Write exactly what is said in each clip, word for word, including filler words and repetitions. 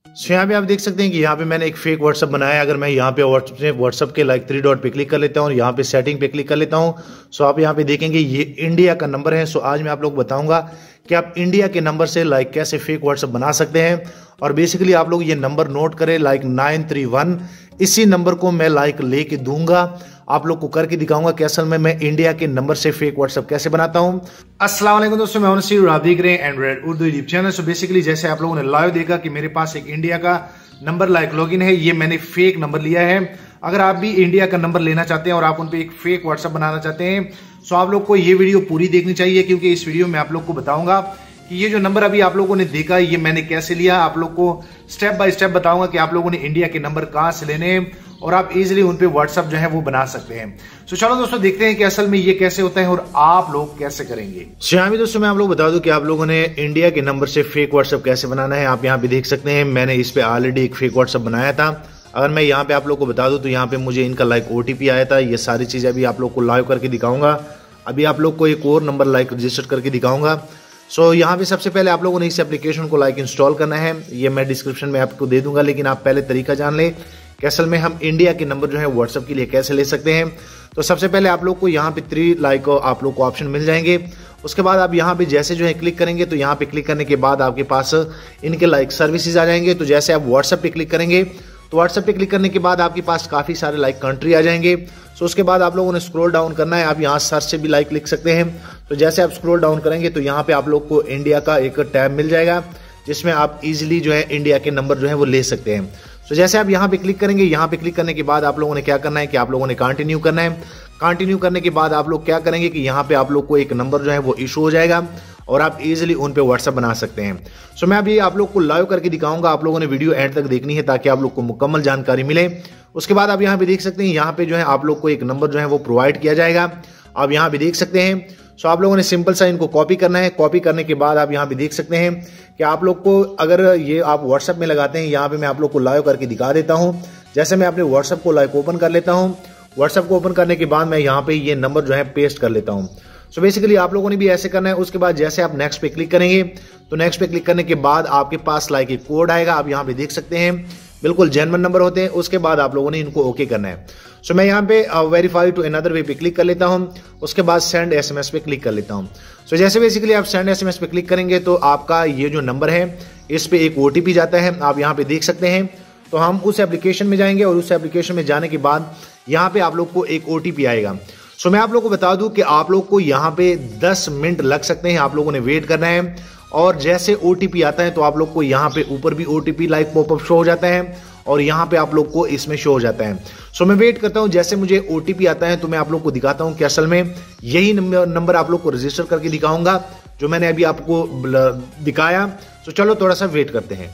सो यहाँ पे आप देख सकते हैं कि यहाँ पे मैंने एक फेक व्हाट्सअप बनाया है। अगर मैं यहाँ पे व्हाट्सअप के लाइक थ्री डॉट पे क्लिक कर लेता हूँ और यहाँ पे सेटिंग पे क्लिक कर लेता हूँ, सो आप यहाँ पे देखेंगे ये इंडिया का नंबर है। सो आज मैं आप लोग बताऊंगा कि आप इंडिया के नंबर से लाइक कैसे फेक व्हाट्सअप बना सकते हैं। और बेसिकली आप लोग ये नंबर नोट करें, लाइक नाइन थ्री वन, इसी नंबर को मैं लाइक लेके दूंगा, आप लोग को करके दिखाऊंगा कि असल में मैं इंडिया के नंबर से फेक व्हाट्सएप कैसे बनाता हूं। अस्सलाम वालेकुम दोस्तों, मैं हूं नसीर और आप देख रहे हैं Android Urdu YouTube channel. So basically जैसे आप लोगों ने लाइव देखा कि मेरे पास एक इंडिया का नंबर लाइक लॉगिन है, ये मैंने फेक नंबर लिया है। अगर आप भी इंडिया का नंबर लेना चाहते हैं और आप उन पे एक फेक व्हाट्सएप बनाना चाहते हैं, सो आप लोग को ये वीडियो पूरी देखनी चाहिए, क्योंकि इस वीडियो में आप लोग को बताऊंगा कि ये जो नंबर अभी आप लोगों ने देखा ये मैंने कैसे लिया। आप लोग को स्टेप बाय स्टेप बताऊंगा कि आप लोगों ने इंडिया के नंबर कहां से लेने हैं और आप इजीली उन पे व्हाट्सएप जो है वो बना सकते हैं। सो चलो दोस्तों देखते हैं कि असल में ये कैसे होता है और आप लोग कैसे करेंगे। सो यहाँ भी दोस्तों मैं आप लोग बता दूं कि आप लोगों ने इंडिया के नंबर से फेक व्हाट्सएप कैसे बनाना है। आप यहाँ पे देख सकते हैं मैंने इस पे ऑलरेडी एक फेक व्हाट्सएप बनाया था। अगर मैं यहाँ पे आप लोग को बता दूं तो यहाँ पे मुझे इनका लाइक ओटीपी आया था। ये सारी चीजें अभी आप लोग को लाइव करके दिखाऊंगा। अभी आप लोग को एक और नंबर लाइक रजिस्टर करके दिखाऊंगा। सो so, यहाँ पे सबसे पहले आप लोगों ने इस एप्लीकेशन को लाइक इंस्टॉल करना है, ये मैं डिस्क्रिप्शन में आपको दे दूंगा, लेकिन आप पहले तरीका जान लें कि असल में हम इंडिया के नंबर जो है व्हाट्सएप के लिए कैसे ले सकते हैं। तो सबसे पहले आप लोग को यहाँ पे थ्री लाइक आप लोग को ऑप्शन मिल जाएंगे। उसके बाद आप यहाँ पे जैसे जो है क्लिक करेंगे तो यहाँ पे क्लिक करने के बाद आपके पास इनके लाइक सर्विसेज आ जाएंगे। तो जैसे आप व्हाट्सएप पे क्लिक करेंगे तो व्हाट्सएप पे क्लिक करने के बाद आपके पास काफी सारे लाइक कंट्री आ जाएंगे। सो उसके बाद आप लोगों ने स्क्रॉल डाउन करना है। आप यहाँ सर्च से भी लाइक लिख सकते हैं। तो जैसे आप स्क्रॉल डाउन करेंगे तो यहाँ पे आप लोग को इंडिया का एक टैब मिल जाएगा, जिसमें आप इजीली जो है इंडिया के नंबर जो है वो ले सकते हैं। तो जैसे आप यहाँ पे क्लिक करेंगे, यहाँ पे क्लिक करने के बाद आप लोगों ने क्या करना है कि आप लोगों ने कंटिन्यू करना है। कंटिन्यू करने के बाद आप लोग क्या करेंगे कि यहाँ पे आप लोग को एक नंबर जो है वो इशू हो जाएगा और आप इजीली उन पे व्हाट्सएप बना सकते हैं। सो मैं अभी आप लोग को लाइव करके दिखाऊंगा। आप लोगों ने वीडियो एंड तक देखनी है ताकि आप लोग को मुकम्मल जानकारी मिले। उसके बाद आप यहाँ पे देख सकते हैं, यहाँ पे जो है आप लोग को एक नंबर जो है वो प्रोवाइड किया जाएगा। आप यहाँ पे देख सकते हैं। सो आप लोगों ने सिंपल सा इनको कॉपी करना है। कॉपी करने के बाद आप यहाँ पे देख सकते हैं कि आप लोग को अगर ये आप व्हाट्सएप में लगाते हैं, यहाँ पे मैं आप लोग को लाइव करके दिखा देता हूँ। जैसे मैं अपने व्हाट्सएप को लाइव ओपन कर लेता हूँ। व्हाट्सएप को ओपन करने के बाद मैं यहाँ पे ये नंबर जो है पेस्ट कर लेता हूँ। सो बेसिकली आप लोगों ने भी ऐसे करना है। उसके बाद जैसे आप नेक्स्ट पे क्लिक करेंगे तो नेक्स्ट पे क्लिक करने के बाद आपके पास लाइक एक कोड आएगा। आप यहाँ पे देख सकते हैं, बिल्कुल जेन्युइन नंबर होते हैं। उसके बाद आप लोगों ने इनको ओके करना है। सो मैं यहाँ पे वेरीफाई टू अनदर वे पे क्लिक कर लेता हूँ। उसके बाद सेंड एसएमएस पे क्लिक कर लेता हूँ। सो जैसे बेसिकली आप सेंड एसएमएस पे क्लिक करेंगे तो आपका ये जो नंबर है इस पे एक ओटीपी जाता है। आप यहाँ पे देख सकते हैं। तो हम उस एप्लीकेशन में जाएंगे और उस एप्लीकेशन में जाने के बाद यहाँ पे आप लोग को एक ओटीपी आएगा। सो so, मैं आप लोग को बता दूं कि आप लोग को यहाँ पे दस मिनट लग सकते हैं। आप लोगों ने वेट करना है और जैसे ओटीपी आता है तो आप लोग को यहाँ पे ऊपर भी ओटीपी लाइक पॉपअप शो हो जाता है और यहाँ पे आप लोग को इसमें शो हो जाता है। सो so, मैं वेट करता हूँ। जैसे मुझे ओटीपी आता है तो मैं आप लोग को दिखाता हूँ कि असल में यही नंबर आप लोग को रजिस्टर करके दिखाऊंगा जो मैंने अभी आपको दिखाया। सो so, चलो थोड़ा सा वेट करते हैं।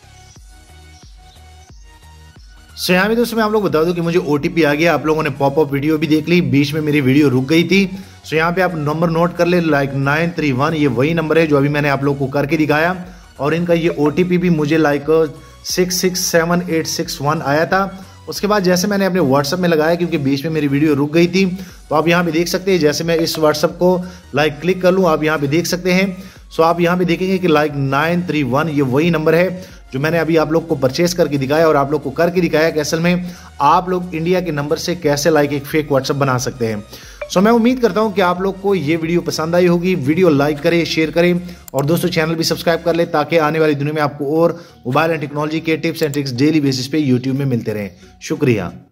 सो यहाँ में दोस्तों मैं आप लोग बता दूं कि मुझे ओटीपी आ गया। आप लोगों ने पॉपअप वीडियो भी देख ली, बीच में मेरी वीडियो रुक गई थी। सो यहाँ पे आप नंबर नोट कर ले, लाइक नाइन थ्री वन, ये वही नंबर है जो अभी मैंने आप लोग को करके दिखाया। और इनका ये ओटीपी भी मुझे like six six seven eight six one आया था। उसके बाद जैसे मैंने अपने व्हाट्सएप में लगाया, क्योंकि बीच में मेरी वीडियो रुक गई थी, तो आप यहाँ पे देख सकते हैं। जैसे मैं इस व्हाट्सएप को लाइक क्लिक कर लूँ, आप यहाँ पे देख सकते हैं। सो आप यहाँ पे देखेंगे कि लाइक नाइन थ्री वन ये वही नंबर है जो मैंने अभी आप लोग को परचेस करके दिखाया और आप लोग को करके दिखाया कि असल में आप लोग इंडिया के नंबर से कैसे लाइक एक फेक व्हाट्सएप बना सकते हैं। सो मैं उम्मीद करता हूं कि आप लोग को ये वीडियो पसंद आई होगी। वीडियो लाइक करें, शेयर करें और दोस्तों चैनल भी सब्सक्राइब कर ले ताकि आने वाली दुनिया में आपको और मोबाइल एंड टेक्नोलॉजी के tips and tricks daily basis पे यूट्यूब में मिलते रहें। शुक्रिया।